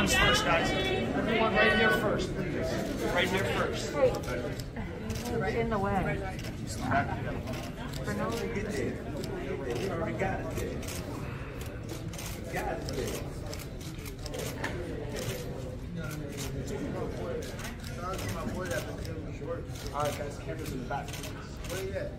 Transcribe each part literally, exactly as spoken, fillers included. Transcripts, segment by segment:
comes first, guys. Everyone right here first, please. Right here first. Hey, it's in the way. For no reason. You already got it there. You got it there. All right, guys, cameras in the back. Where you at?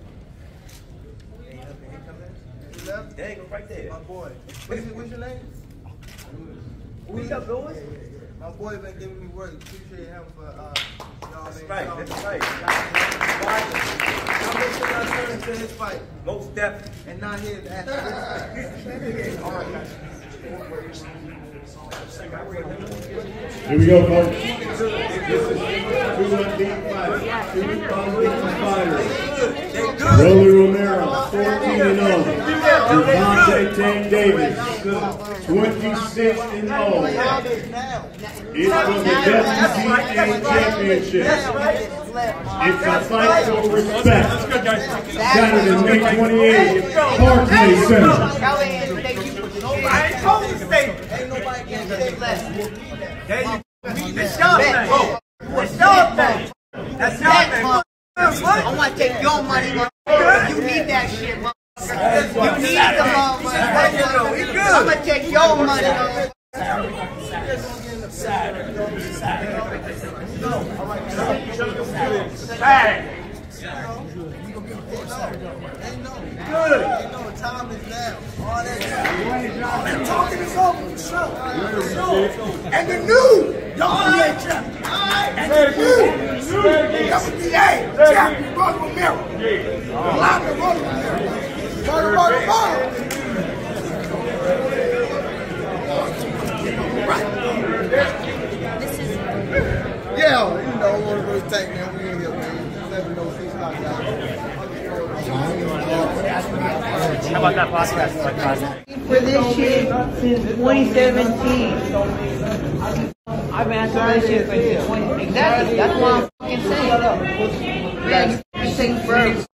You left? There you go, right there. My boy. What's your, what's your name? What's up, boys? My boy been giving me work. Appreciate him for, uh, y'all. That's right, that's right. Y'all make sure y'all turn into his fight. Most definitely. And not his ass. All right, guys. Here we go, folks. This is two undefeated fighters. Two undefeated fighters. Rolando Romero, fourteen and oh. Gervonta Davis, twenty-six and oh. It's for the W B A championship. It's a fight for respect. Saturday, May twenty-eighth, Parkway Center. I ain't told you to stay. Ain't nobody can stay left. There you go. That's your thing. That's your thing. That's your thing. I want to take your money, motherfucker. You need that shit, motherfucker. You need the motherfucker. I'm going to take your money, motherfucker. Hey! Good. Time is now. All that time. Talking is over for sure. And the new W B A champion. And the new W B A champion, Romero. Rolando Romero. Rolando Romero. Yeah, you know, what we're taking, man. We in here, man. You never know if he's knocked out. How about that podcast? For this shit since twenty seventeen. I've been asking this shit for twenty. Exactly. That's what I'm fucking saying. Man, you fucking take forever.